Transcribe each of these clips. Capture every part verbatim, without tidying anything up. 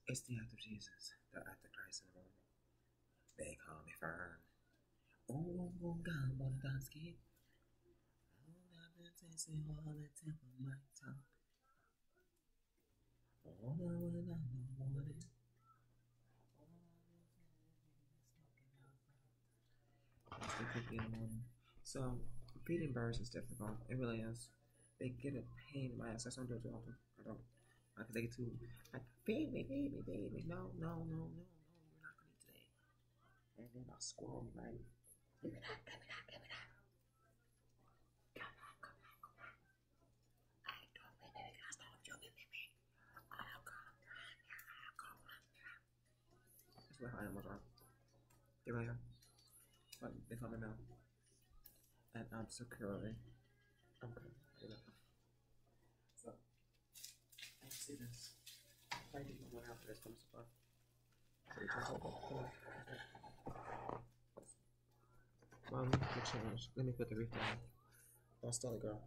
It's the act of Jesus, the act of Christ in the moment. They call me firm. Oh, oh, God, what a dance kid. Oh, I've been tasting all the tip of my tongue. Oh, no, no, no, no, morning. That's the cookie in the morning. So, feeding birds is difficult. It really is. They get a pain in my ass. I don't do it too often. I don't. Because they get too, like, feed me, feed me, feed me. No, no, no, no, no. You're not going to eat today. And then I'll squirrel me like, give me that, give me that, give me that. Come on, come on, come on. I don't mean it. I stop you with me. I'll come. I'll come. That's what I am, are. They really are. But they call me Mel. And I'm securely. I'm good. You know. So, let's see this. I think I'm going after this from so far. So we can hold it. Mom, the change. Let me put the reef down. That's still a girl.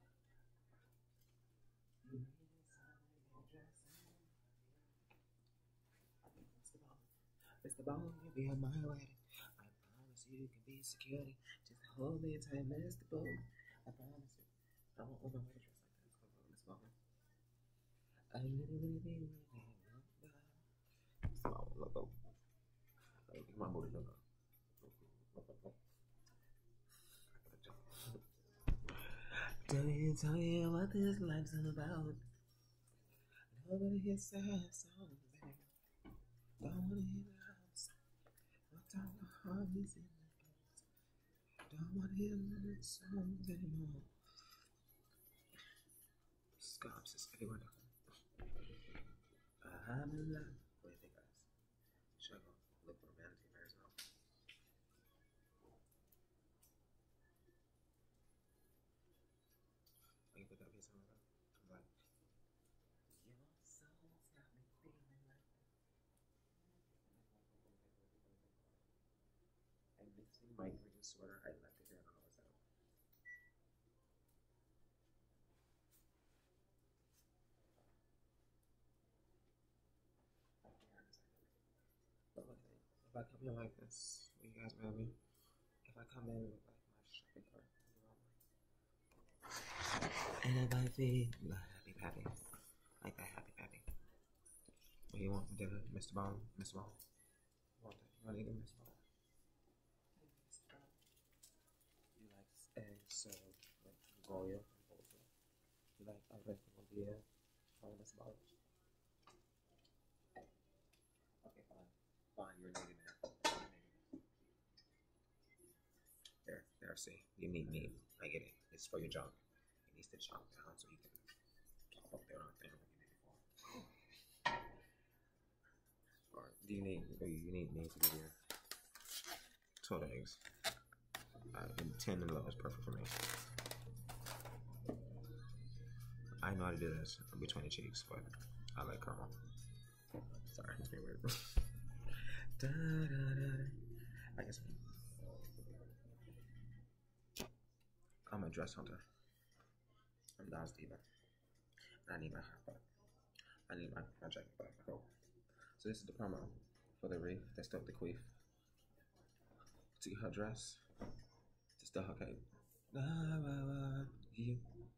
It's the ball, you'll be on my wedding. I promise you can be security. Just hold me tight, Mister Boom. I promise you. I won't hold my wedding dress like this. Come on, Miss Mammon. I really, really, really, really small logo. I think my booty logo. Tell me, tell me what this life's all about. Nobody here says songs anymore. Don't wanna hear the house. What time the heart is in the place. Don't wanna hear the songs anymore. Scarves is everywhere now. I'm in love. What do you think, guys? Should I go look romantic in Arizona? I can put that piece on my back. I'm like, your soul's got me feeling like that. And mixing my green sweater. I like it here. I don't know what's that. But look at it. If I come in like this, will you guys mad at me? If I come in with like my shopping cart, and if I feel like happy pappy, like that happy pappy. What do you want for dinner, Mister Ball? Mister Ball? You want that? You want to eat it, Mister Ball? You like eggs served with Goya and Bolsa. You like a vegetable beer? Oh, Mister Ball. Okay, fine. Fine, you're a native man. There, there, see. You need meat. I get it. It's for your junk. It needs to chop down so you can chop up there on thing like you did before. Or do you need, or you need meat to give you twelve eggs? Uh, ten and below is perfect for me. I know how to do this between the cheeks, but I like caramel. Sorry, it's being weird. da, da, da, da. I guess I'm a dress hunter. I'm not Steven. I need my hat back. I need my, my jacket back. I hope. So this is the promo for the wreath. That's still the queef. To her dress. To still her cape. You